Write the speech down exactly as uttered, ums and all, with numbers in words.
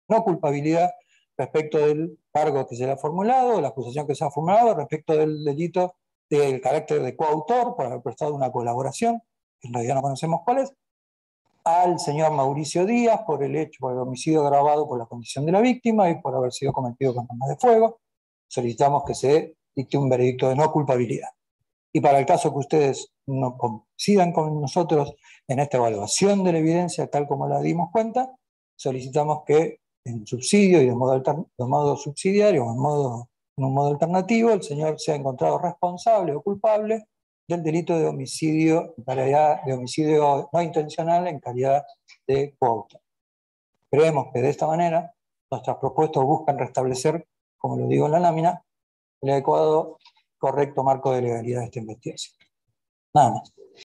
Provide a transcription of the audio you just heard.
no culpabilidad respecto del cargo que se le ha formulado, la acusación que se ha formulado, respecto del delito del carácter de coautor por haber prestado una colaboración, que en realidad no conocemos cuál es, al señor Mauricio Díaz por el hecho, por el homicidio agravado por la condición de la víctima y por haber sido cometido con armas de fuego. Solicitamos que se dicte un veredicto de no culpabilidad. Y para el caso que ustedes no coincidan con nosotros en esta evaluación de la evidencia tal como la dimos cuenta, solicitamos que en subsidio y de modo, de modo subsidiario o en, modo, en un modo alternativo el señor sea encontrado responsable o culpable del delito de homicidio, en calidad, de homicidio no intencional en calidad de coautor. Creemos que de esta manera nuestras propuestas buscan restablecer, como lo digo en la lámina, el adecuado, correcto marco de legalidad de esta investigación. Nada más.